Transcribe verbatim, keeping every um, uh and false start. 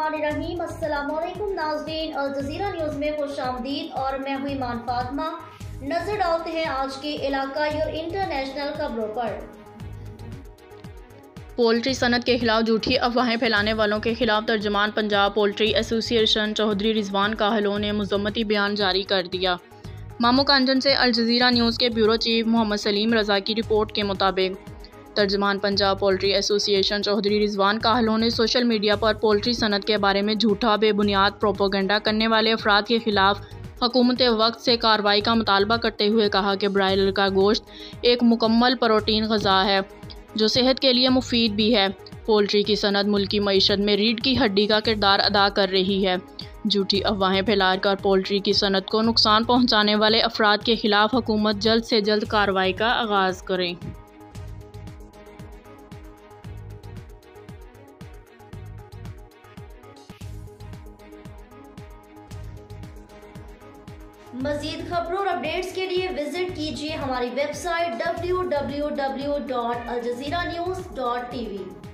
बिस्मिल्लाहिर्रहमानिर्रहीम। अस्सलाम वालेकुम नाज़रीन, अल जज़ीरा न्यूज़ में खुश आमदीद और मैं हूँ ईमान फातिमा। नजर डालते हैं आज के इलाकाई और इंटरनेशनल खबरों पर। पोल्ट्री सनत के खिलाफ झूठी अफवाहें फैलाने वालों के खिलाफ तर्जुमान पंजाब पोल्ट्री एसोसिएशन चौधरी रिजवान काहलो ने मुज़म्मती बयान जारी कर दिया। मामू कांजन से अल जज़ीरा न्यूज़ के ब्यूरो चीफ मोहम्मद सलीम रज़ा की रिपोर्ट के मुताबिक तर्जुमान पंजाब पोल्ट्री एसोसिएशन चौधरी रिजवान काहलो ने सोशल मीडिया पर पोल्ट्री सनत के बारे में झूठा बेबुनियाद प्रोपोगंडा करने वाले अफराद के खिलाफ हुकूमत वक्त से कार्रवाई का मुतालबा करते हुए कहा कि ब्रायलर का गोश्त एक मुकम्मल प्रोटीन ग़िज़ा है जो सेहत के लिए मुफीद भी है। पोल्ट्री की सनत मुल्की मईशत में रीढ़ की हड्डी का किरदार अदा कर रही है। झूठी अफवाहें फैलाकर पोल्ट्री की सनत को नुकसान पहुँचाने वाले अफराद के खिलाफ हुकूमत जल्द से जल्द कार्रवाई का आगाज़ करे। मज़ीद खबरों और अपडेट्स के लिए विजिट कीजिए हमारी website W W W dot Al Jazeera news dot TV we.